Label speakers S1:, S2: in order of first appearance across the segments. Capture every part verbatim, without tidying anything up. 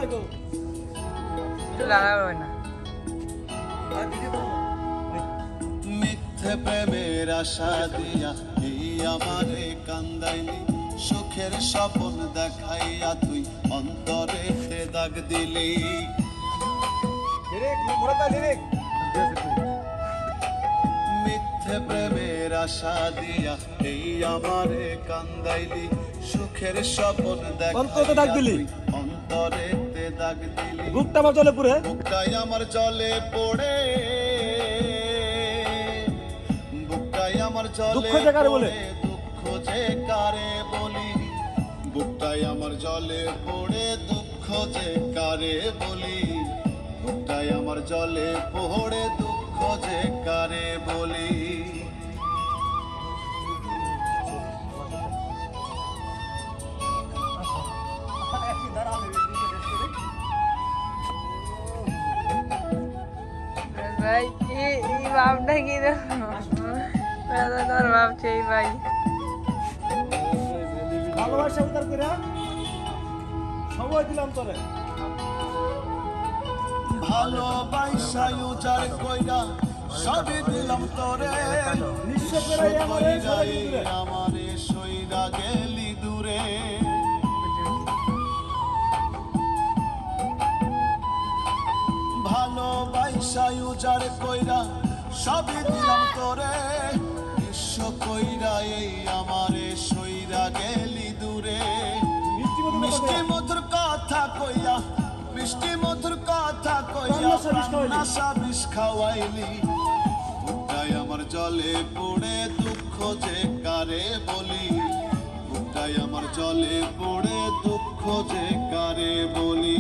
S1: মিথ্যে প্রেমের আশা দিয়া এই আমারে কান্দাইলি, সুখের স্বপ্ন দেখাইয়া তুই অন্তরেতে দাগ দিলি। মিথ্যে প্রেমের আশা দিয়া এই আমারে কান্দাইলি, সুখের স্বপ্ন দেখাইয়া তুই অন্তরেতে দাগ দিলি।
S2: বুকটা আমার জলে পুরে,
S1: বুকটাই আমার জলে পড়ে, বুকটাই আমার জলে পড়ে, দুঃখ যে কারে বলি। বুকটাই আমার জলে পড়ে, দুঃখ যে কারে বলি। বুকটাই আমার জলে পড়ে, দুঃখ যে কারে বলি।
S3: ভাই এই ভাবটা কি তোর ভাবছে এই ভাই
S2: ভালোবাসা উদ্ধার করে সময় দিলাম তোরে।
S1: ভালোবাসা উজাড় কইরা সবই দিলাম তোরে, আমারে সইরা গেলি দূরে। ভালোবাসা উজাড় কইরা সবই দিলাম তোরে, বিশ্ব কইরা এই আমারে সইরা গেলি দূরে। মিষ্টি মধুর কথা কইয়া, মিষ্টি মধুর কথা কইয়া নাশা বিষ খাওয়াইলি। বুকটাই আমার জলে পড়ে, দুঃখ যে কারে বলি। বুকটাই আমার জলে পড়ে, দুঃখ যে কারে বলি।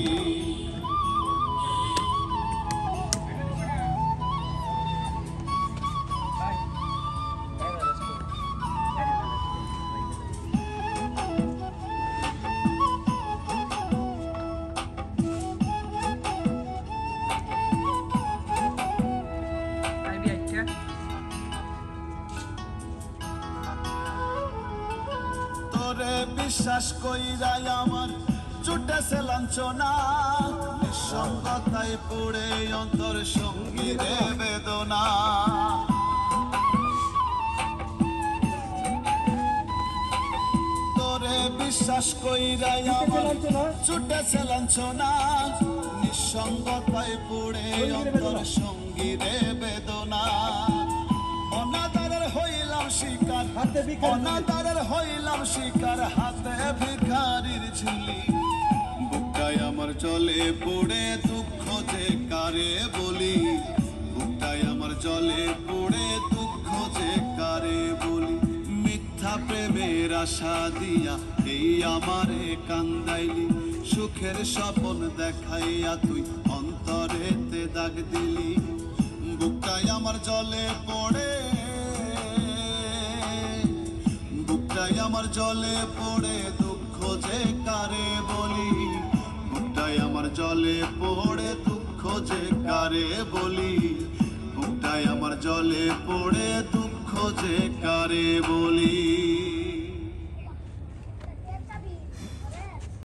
S1: তোরে বিশ্বাস কইরাই আমার ছুটেছে লাঞ্ছনা, নিঃসঙ্গতায় পড়ে অন্তর সঙ্গীরে বেদনা। তোরে বিশ্বাস কইরাই আমার ছুটেছে লাঞ্ছনা, নিঃসঙ্গতায় পড়ে অন্তর সঙ্গীরে বেদনা। অনাদারের হইলাম শিকার, অনাদারের হইলাম শিকার, হাতে ভিখারির ঝুলি। বুকটাই আমার জলে পড়ে, দুঃখ যে কারে বলি। বুকটাই আমার জলে পড়ে, দুঃখ যে কারে বলি। মিথ্যা প্রেমের আশা দিয়া এই আমারে কান্দাইলি, সুখের স্বপ্ন দেখাইয়া তুই অন্তরেতে দাগ দিলি। বুকটাই আমার জলে পড়ে, বুকটাই আমার জলে পড়ে, দুঃখ যে কারে বলি। বুকটাই আমার জলে পড়ে, দুঃখ যে কারে বলি। বুকটাই আমার জলে পড়ে, দুঃখ যে কারে বলি।